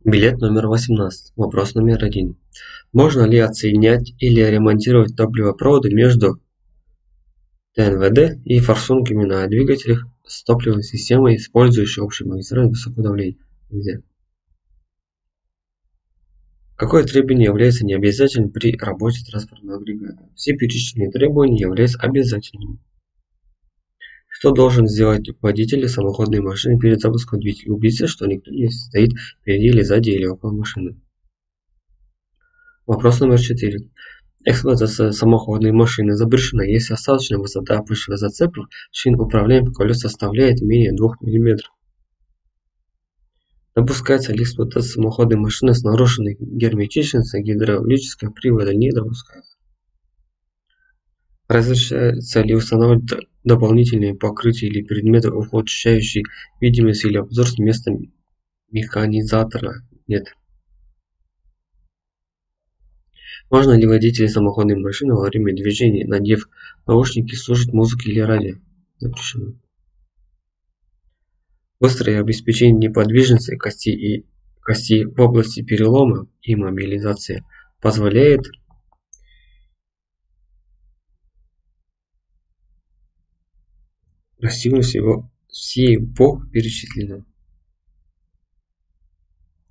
Билет номер 18. Вопрос номер 1. Можно ли отсоединять или ремонтировать топливопроводы между ТНВД и форсунками на двигателях с топливной системой, использующей общую магистраль высокого давления? Нельзя. Какое требование является необязательным при работе транспортного агрегата? Все перечисленные требования являются обязательными. Что должен сделать водитель самоходной машины перед запуском двигателя? Убедиться, что никто не стоит впереди или сзади или около машины. Вопрос номер 4. Эксплуатация самоходной машины запрещена, если остаточная высота опущенных зацепов шин управляемых колес составляет менее 2 мм. Допускается ли эксплуатация самоходной машины с нарушенной герметичностью гидравлического привода? Не допускается. Разрешается ли устанавливать дополнительные покрытия или предметы, ухудшающие видимость или обзор с места механизатора? Нет. Можно ли водителю самоходной машины во время движения, надев наушники, слушать музыку или радио? Запрещено. Быстрое обеспечение неподвижности кости в области перелома и мобилизации позволяет достигнуть всего перечисленного.